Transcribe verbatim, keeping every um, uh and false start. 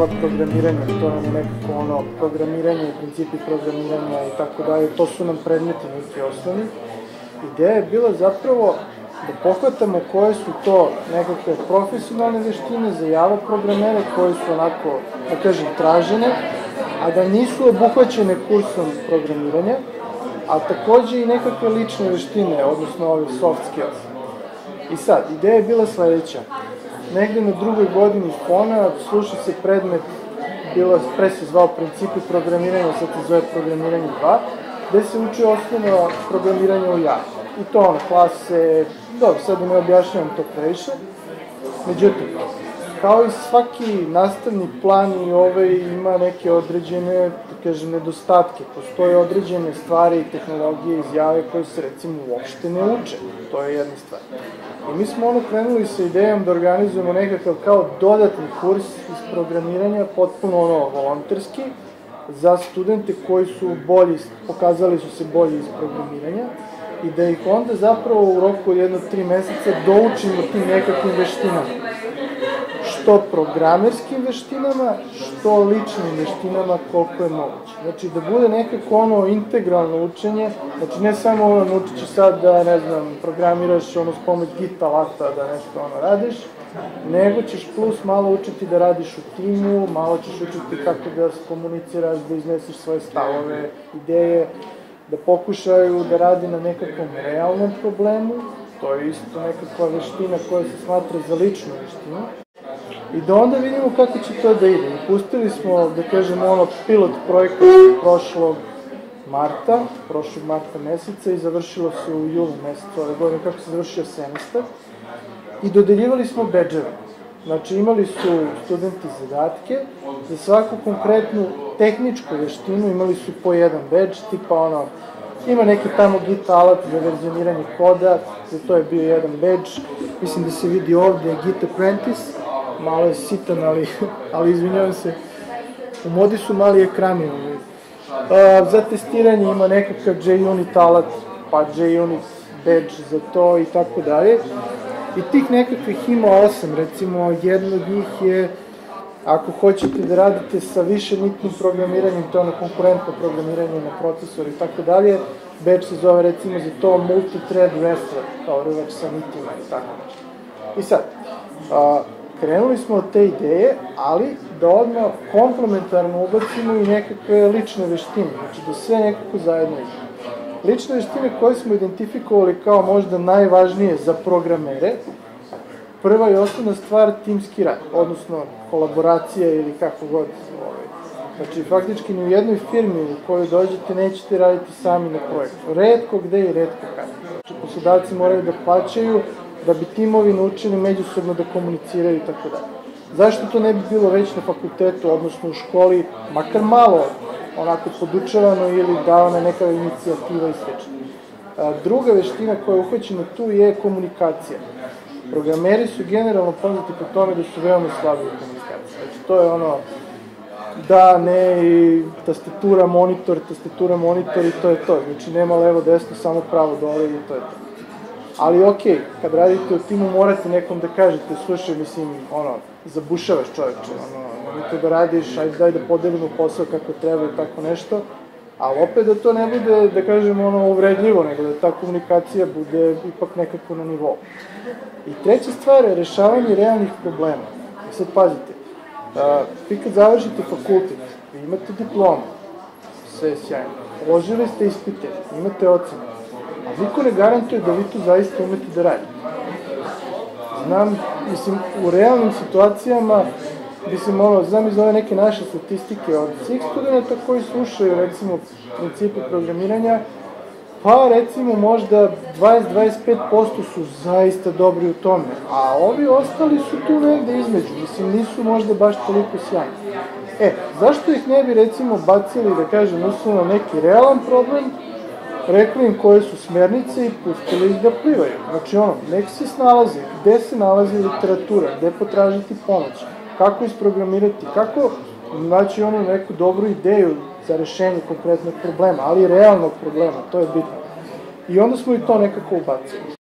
Java programiranja, to nam je nekako ono programiranje, principi programiranja i tako dalje, to su nam predmeti neki osnovni. Ideja je bila zapravo da pohvatamo koje su to nekakve profesionalne veštine za Java programere, koje su onako, da kažem, tražene, a da nisu obuhvaćene kursom programiranja, a takođe i nekakve lične veštine, odnosno ove soft skills. I sad, ideja je bila sledeća. Negde na drugoj godini fona sluša se predmet, bilo pre se zvao principi programiranja, sad se zove programiranje dva, gde se uči osnovno programiranje u Java. I to ono, klase, dobro, sad da ne objašnjavam to previše. Međutim, kao i svaki nastavni plan i ovaj ima neke određene, da kažem, nedostatke. Postoje određene stvari i tehnologije iz Jave koje se recimo uopšte ne uče. To je jedna stvar. I mi smo ono krenuli sa idejom da organizujemo nekakav kao dodatni kurs iz programiranja, potpuno ono volonterski, za studente koji su bolji, pokazali su se bolji iz programiranja i da ih onda zapravo u roku od jedno tri meseca doučimo tim nekakvim veštinama. Što programerskim veštinama, što ličnim veštinama koliko je moguće. Znači da bude nekako ono integralno učenje, znači ne samo ono naučit ćeš sad da, ne znam, programiraš ono s pomoć Git alata da nešto ono radiš, nego ćeš plus malo učiti da radiš u timu, malo ćeš učiti kako da komuniciraš, da izneseš svoje stavove, ideje, da pokušaju da radi na nekakvom realnom problemu, to je isto nekakva veština koja se smatra za ličnu veštinu, i da onda vidimo kako će to da ide. I pustili smo, da kažemo, ono pilot projekta prošlog marta, prošlog marta meseca i završilo se u julu mesecu ove godine, kako se završio semestar, i dodeljivali smo bedževe. Znači imali su studenti zadatke, za svaku konkretnu tehničku veštinu imali su po jedan bedž, tipa ono, ima neki tamo Git alat za verzioniranje koda, za to je bio jedan bedž, mislim da se vidi ovde Git Apprentice, malo je sitan, ali, ali izvinjavam se, u modi su mali ekrani. A, za testiranje ima nekakav JUnit alat, pa JUnit badge za to i tako dalje. I tih nekakvih ima osam, recimo jedno od njih je, ako hoćete da radite sa više nitnim programiranjem, to je ono konkurentno programiranje na procesor i tako dalje, badge se zove recimo za to multi-thread wrestler, kao rvač sa nitima i tako nešto. I sad, a, krenuli smo od te ideje, ali da odmah komplementarno ubacimo i nekakve lične veštine, znači da sve nekako zajedno ide. Lične veštine koje smo identifikovali kao možda najvažnije za programere, prva i osnovna stvar timski rad, odnosno kolaboracija ili kako god. Znači, faktički ni u jednoj firmi u kojoj dođete nećete raditi sami na projektu. Retko gde i retko kada. Znači, poslodavci moraju da plaćaju da bi timovi naučili međusobno da komuniciraju i tako dalje. Zašto to ne bi bilo već na fakultetu, odnosno u školi, makar malo onako podučavano ili davana neka inicijativa i sl. Druga veština koja je uhvaćena tu je komunikacija. Programeri su generalno poznati po tome da su veoma slabi u komunikaciji. Znači, to je ono da, ne, i tastatura, monitor, tastatura, monitor i to je to. Znači, nema levo, desno, samo pravo, dole i to je to. Ali okej, kad radite u timu morate nekom da kažete, slušaj, mislim, ono, zabušavaš čoveče, ono, nemojte da radiš, ajde daj da podelimo posao kako treba i tako nešto, ali opet da to ne bude, da kažem, ono, uvredljivo, nego da ta komunikacija bude ipak nekako na nivou. I treća stvar je rešavanje realnih problema. I sad pazite, vi kad završite fakultet, vi imate diplomu, sve je sjajno, položili ste ispite, imate ocene, a niko ne garantuje da vi to zaista umete da radite. Znam, mislim, u realnim situacijama, mislim, ono, znam iz ove neke naše statistike od svih studenta koji slušaju, recimo, principi programiranja, pa, recimo, možda dvadeset do dvadeset pet posto su zaista dobri u tome, a ovi ostali su tu negde između, mislim, nisu možda baš toliko sjajni. E, zašto ih ne bi, recimo, bacili, da kažem, uslovno neki realan problem, rekli im koje su smernice i pustili ih da plivaju. Znači ono, nek se snalazi, gde se nalazi literatura, gde potražiti pomoć, kako isprogramirati, kako naći ono neku dobru ideju za rešenje konkretnog problema, ali realnog problema, to je bitno. I onda smo i to nekako ubacili.